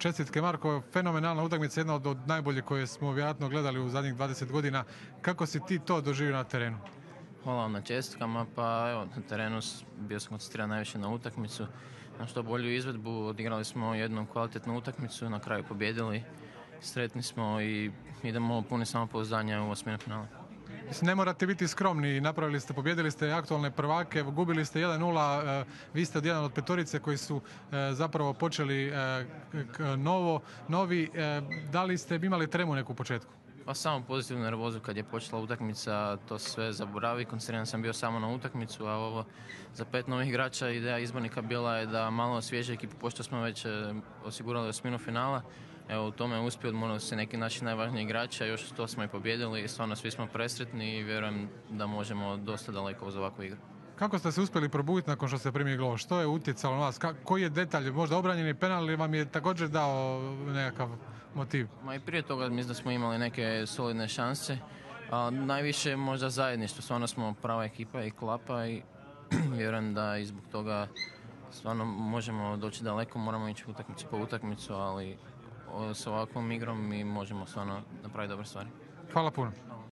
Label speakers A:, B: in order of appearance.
A: Čestitke Marko, fenomenalna utakmica, jedna od najboljih koje smo vjerojatno gledali u zadnjih 20 godina. Kako si ti to doživio na terenu?
B: Hvala vam na čestitkama, pa evo, na terenu bio sam koncentriran najviše na utakmicu. Na što bolju izvedbu, odigrali smo jednu kvalitetnu utakmicu, na kraju pobjedili, sretni smo i idemo puni samopouzdanja u osminu finala.
A: Ne morate biti skromni, pobjedili ste aktualne prvake, gubili ste 1:0, vi ste jedan od petorice koji su zapravo počeli novi. Da li ste imali tremu neku u početku?
B: Pa samo pozitivnu nervozu kad je počela utakmica, to sve zaboravi, koncentriran sam bio samo na utakmicu, a ovo za 5 novih igrača ideja izbornika bila je da malo osvježe ekipu, pošto smo već osigurali osminu finala. Evo, u tome je uspio, morali se neki naši najvažniji igrači, a još to smo i pobjedili i stvarno svi smo presretni i vjerujem da možemo dosta daleko uz ovakvu igru.
A: Kako ste se uspjeli probuditi nakon što ste primili gol? Što je utjecalo na vas? Koji je detalj? Možda obranjeni penal ili vam je također dao nekakav motiv?
B: Ma i prije toga mislim da smo imali neke solidne šanse, a najviše možda zajedništvo. Stvarno smo prava ekipa i klapa i vjerujem da i zbog toga stvarno možemo doći daleko, moramo ići utakmicu po utakmicu, ali s ovakvom igrom mi možemo stvarno napraviti dobre stvari.
A: Hvala puno.